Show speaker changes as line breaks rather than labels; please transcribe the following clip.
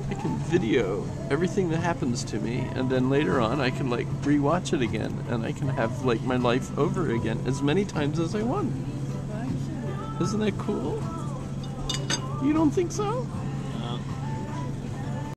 I can video everything that happens to me, and then later on I can like rewatch it again, and I can have like my life over again as many times as I want. Isn't that cool? You don't think so?